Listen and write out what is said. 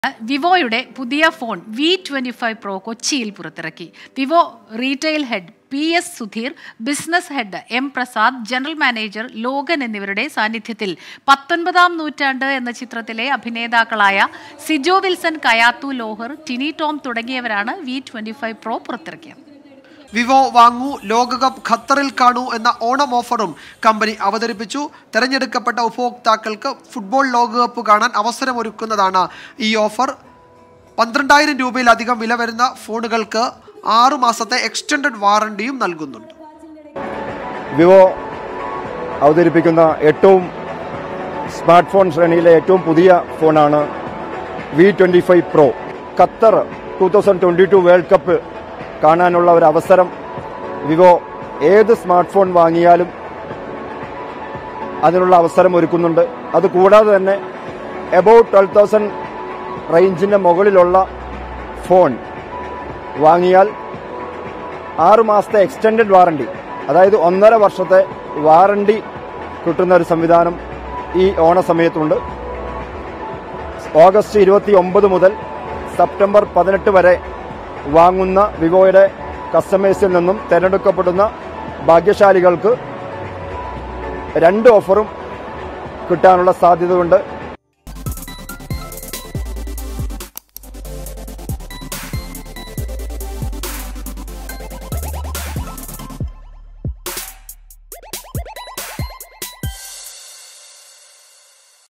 വിവോയുടെ പുതിയ phone V25 Pro കൊച്ചിയിൽ പുറത്തിറക്കി. Vivo retail head PS Sudheer, business head M Prasad, general manager Lokan എന്നിവരുടെ സാന്നിധ്യത്തിൽ 19ാം നൂറ്റാണ്ട് എന്ന ചിത്രത്തിലെ അഭിനേതാക്കളായ സിജോ വിൽസൺ, കയാത്തു ലോഹർ, ടിനി ടോം തുടങ്ങിയവരാണ് V25 Pro പുറത്തിറക്കിയത്. വിവോ വാങ്ങൂ, ലോകകപ്പ് ഖത്തറിൽ കാണൂ എന്ന ഓണം ഓഫറും കമ്പനി അവതരിപ്പിച്ചു. തെരഞ്ഞെടുക്കപ്പെട്ട ഉപഭോക്താക്കൾക്ക് ഫുട്ബോൾ ലോകകപ്പ് കാണാൻ അവസരമൊരുക്കുന്നതാണ് ഈ ഓഫർ. 12,000 രൂപയിലധികം വില വരുന്ന ഫോണുകൾക്ക് 6 മാസത്തെ എക്സ്റ്റൻഡഡ് വാറണ്ടിയും നൽകുന്നുണ്ട്. വിവോ അവതരിപ്പിക്കുന്ന ഏറ്റവും സ്മാർട്ട് ഫോൺ ശ്രേണിയിലെ ഏറ്റവും പുതിയ ഫോണാണ് V25 Pro. Qatar 2022 world cup കാണാനുള്ള ഒരു അവസരം വിവോ ഏത് സ്മാർട്ട് ഫോൺ വാങ്ങിയാലും അതിനുള്ള അവസരം ഒരുക്കുന്നുണ്ട്. അതുകൂടാതെ തന്നെ എബൌട്ട് 12,000 റേഞ്ചിൻ്റെ മുകളിലുള്ള ഫോൺ വാങ്ങിയാൽ 6 മാസത്തെ എക്സ്റ്റൻഡഡ് വാറണ്ടി, അതായത് 1.5 വർഷത്തെ വാറണ്ടി കിട്ടുന്ന ഒരു സംവിധാനം ഈ ഓണസമയത്തുണ്ട്. ഓഗസ്റ്റ് 29 മുതൽ സെപ്റ്റംബർ 18 വരെ വാങ്ങുന്ന വിവോയുടെ കസ്റ്റമേഴ്സിൽ നിന്നും തിരഞ്ഞെടുക്കപ്പെടുന്ന ഭാഗ്യശാലികൾക്ക് 2 ഓഫറും കിട്ടാനുള്ള സാധ്യതയുണ്ട്.